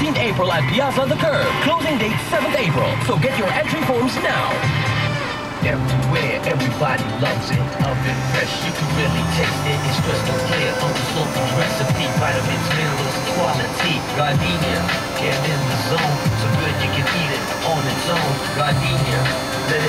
15th April at Piazza The Curve. Closing date 7th April. So get your entry forms now. Everywhere, everybody loves it. Up and fresh, you can really taste it. It's crystal clear, Uncle Sloppy's recipe. Vitamins, minerals, quality. Gardenia, get in the zone. So good you can eat it on its own. Gardenia, let